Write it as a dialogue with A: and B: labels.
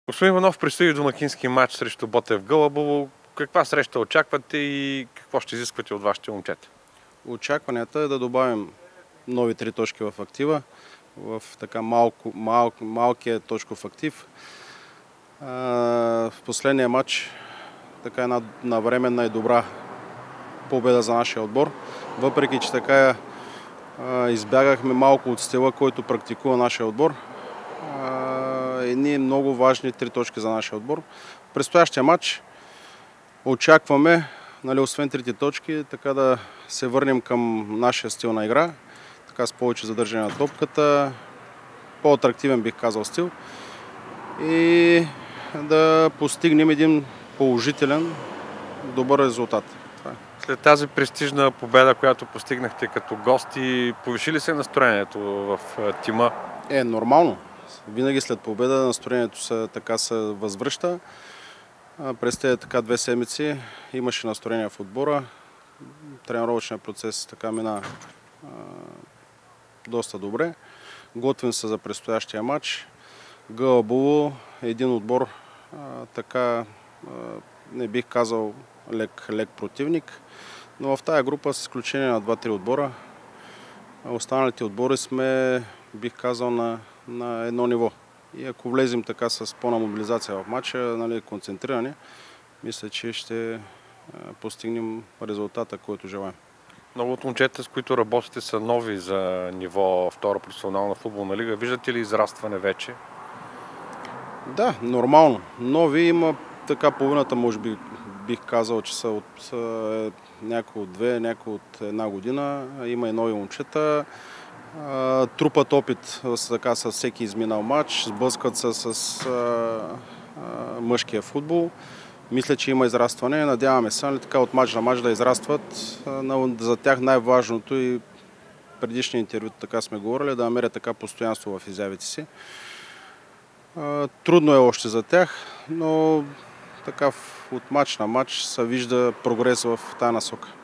A: Господин Иванов, предстои домакински матч срещу Ботев Гълъбово. Каква среща очаквате и какво ще изисквате от вашите момчета?
B: Очакванията е да добавим нови 3 точки в актива, в така малкия точков актив. В последния матч така една навременна и добра победа за нашия отбор. Въпреки че така избягахме малко от стила, който практикува нашия отбор. Едни много важни 3 точки за нашия отбор. В предстоящия матч очакваме, освен 3 точки, така да се върнем към нашия стил на игра, така с повече задържане на топката, по-атрактивен бих казал стил и да постигнем един положителен, добър резултат.
A: След тази престижна победа, която постигнахте като гости, повиши ли се настроението в тима?
B: Нормално. Винаги след победа настроението се възвръща. През тези 2 седмици имаше настроение в отбора. Тренировъчният процес така мина доста добре. Готвим се за предстоящия матч. Гълъбово е един отбор, така не бих казал лек противник, но в тая група с изключение на 2-3 отбора, останалите отбори сме, бих казал, на едно ниво. И ако влезем така с пълна мобилизация в матча, концентриране, мисля, че ще постигнем резултата, който желаем.
A: Много от момчета, с които работите, са нови за ниво втора професионална футболна лига. Виждате ли израстване вече?
B: Да, нормално. Нови има така половината, може би бих казал, че са някои от 2, някои от 1 година. Има и нови момчета. Трупат опит така с всеки изминал матч, сблъскват се с мъжкия футбол. Мисля, че има израстване. Надяваме се така от мач на мач да израстват. За тях най-важното и предишни интервюта така сме говорили, да намерят така постоянство в изявите си. Трудно е още за тях, но така от мач на мач се вижда прогрес в тази насока.